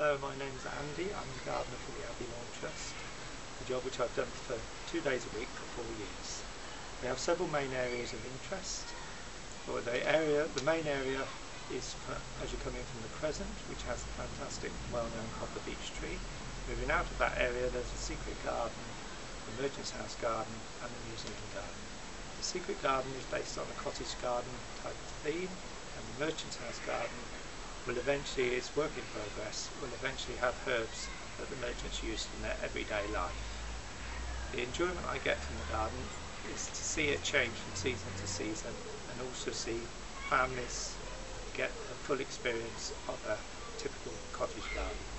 Hello, my name's Andy. I'm the gardener for the Abbey Lawn Trust, a job which I've done for 2 days a week for 4 years. We have several main areas of interest. The main area is as you come in from the Crescent, which has the fantastic well-known Copper Beech tree. Moving out of that area, there's a secret garden, the Merchant's House garden and the Museum garden. The secret garden is based on a cottage garden type of theme, and the Merchant's House garden will eventually, it's work in progress, will eventually have herbs that the merchants use in their everyday life. The enjoyment I get from the garden is to see it change from season to season, and also see families get a full experience of a typical cottage garden.